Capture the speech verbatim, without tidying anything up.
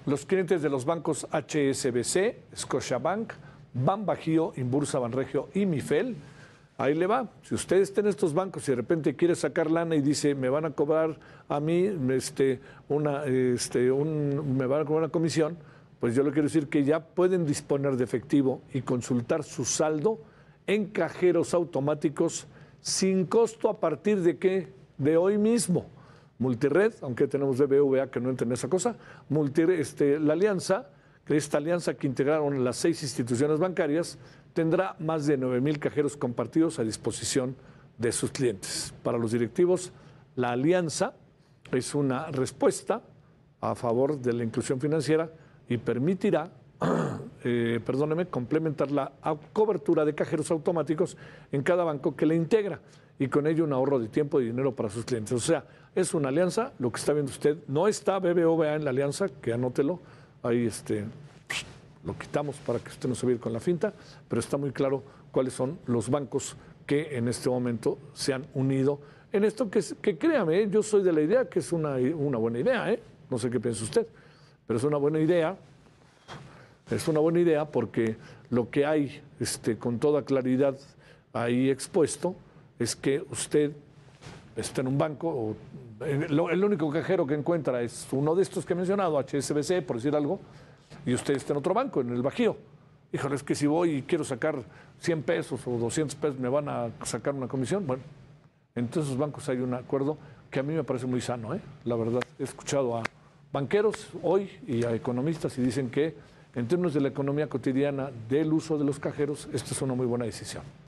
Los clientes de los bancos H S B C, Scotiabank, Banbajío, Inbursa, Banregio y Mifel, ahí le va. Si usted está en estos bancos y de repente quiere sacar lana y dice, me van a cobrar a mí este, una, este, un, me van a cobrar una comisión, pues yo le quiero decir que ya pueden disponer de efectivo y consultar su saldo en cajeros automáticos sin costo a partir de qué, de hoy mismo. Multired, aunque tenemos B B V A que no entra en esa cosa, Multi, este, la alianza, que esta alianza que integraron las seis instituciones bancarias, tendrá más de nueve mil cajeros compartidos a disposición de sus clientes. Para los directivos, la alianza es una respuesta a favor de la inclusión financiera y permitirá, eh, perdóneme, complementar la cobertura de cajeros automáticos en cada banco que le integra y con ello un ahorro de tiempo y dinero para sus clientes. O sea, es una alianza, lo que está viendo usted, no está B B V A en la alianza, que anótelo, ahí este, lo quitamos para que usted no se vaya con la finta, pero está muy claro cuáles son los bancos que en este momento se han unido en esto, que, que créame, yo soy de la idea que es una, una buena idea, ¿eh? No sé qué piensa usted, pero es una buena idea, es una buena idea porque lo que hay este, con toda claridad ahí expuesto es que usted está en un banco, o el, el único cajero que encuentra es uno de estos que he mencionado, H S B C, por decir algo, y usted está en otro banco, en el Bajío. Híjole, es que si voy y quiero sacar cien pesos o doscientos pesos, ¿me van a sacar una comisión? Bueno, en todos esos bancos hay un acuerdo que a mí me parece muy sano, ¿eh? La verdad, he escuchado a banqueros hoy y a economistas y dicen que en términos de la economía cotidiana del uso de los cajeros, esta es una muy buena decisión.